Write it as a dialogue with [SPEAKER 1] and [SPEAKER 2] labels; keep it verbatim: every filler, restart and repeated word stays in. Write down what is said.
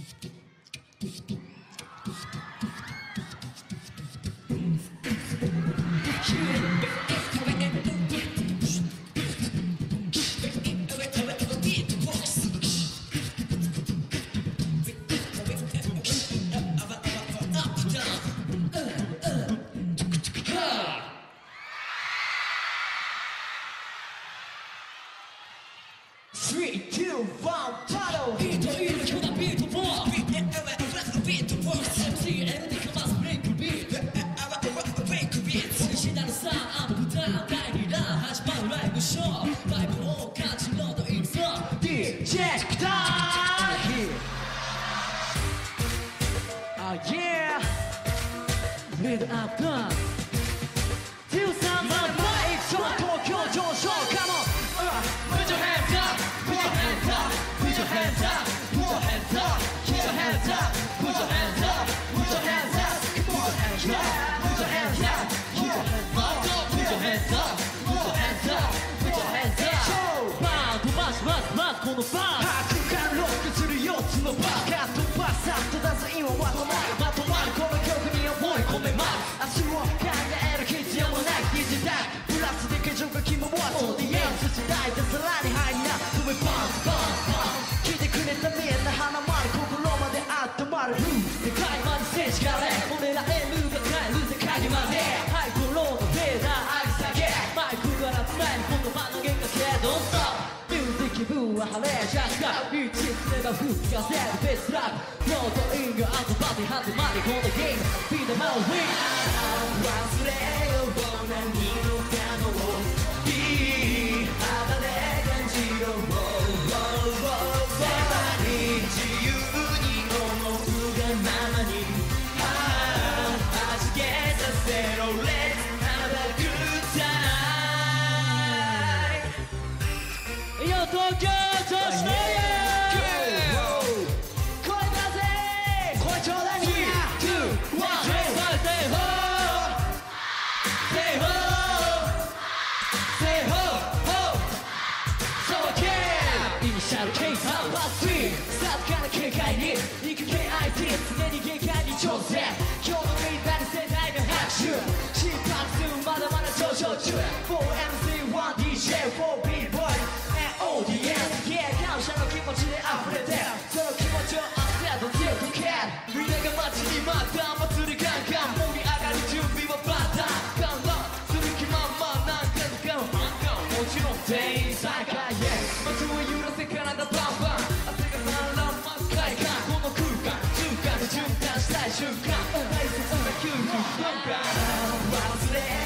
[SPEAKER 1] three, two, one, battle!
[SPEAKER 2] 비트 위로 켜다 비트 볼 비트 볼 엠씨엘디 커마스 브레이크 비트 브레이크 비트 신나는 사운드 부담 가이리라 하지만 라이브 쇼 라이브로 같이 너도 있어
[SPEAKER 1] 디제이 스타일! Oh yeah!
[SPEAKER 2] Lead up gun
[SPEAKER 1] Till someone might turn Tokyo Josho, come on! Uh,
[SPEAKER 2] Put your hands up Put your hands up Put your hands up Put your hands up Put your hands up Put your hands up Put your hands up Put your hands up Put your hands up Put your hands up Put your hands up Put your hands up Put your hands up
[SPEAKER 1] Show!
[SPEAKER 2] バーン飛ばしますますこのバーン
[SPEAKER 1] 空間ロックするよっつのバーカットパスサッと出す今まとまるまとまるこの曲に思い込めます明日を考える必要もない時代プラスで形状が決まる What's the end 時代でさらにハイな止めバンバンバン聞いてくれたみんな花まる心まで温まる世界まで静止かれ俺ら M が帰る世界までハイプローのフェーダー上げ下げマイクから伝える言葉の弦がけどミュージック気分は晴れジャスカ一致すれば吹き出せるベストラップノートインが集まって始まりこのゲームビートマウィン忘れよう何のかのいい肌で感じろさらに自由に思うがままにはじけさせろ Let's have a good time
[SPEAKER 2] よ東京女子の家
[SPEAKER 1] 声出せ声ちょうだいみんな
[SPEAKER 2] Say ho Say ho Say ho ho So again イニシャル K さんはスリースタートから軽快に行く ケーアイティー 常に限界に挑戦今日のみんなに世代の拍手心拍数まだまだ上昇中 フォーエムシーワンディージェーフォービーボーイオーディエンス Yeah 感謝の気持ちで溢れてその気持ちをある程度強く蹴るみんなが街に待った祭りガンガン盛り上がる準備はバターガンガンする気満々なんかのガンガンもちろん全員再開街を揺らせ体バンバン汗が散乱真っ赤いかこの空間中間で循環したい瞬間大切な休憩なんか忘れ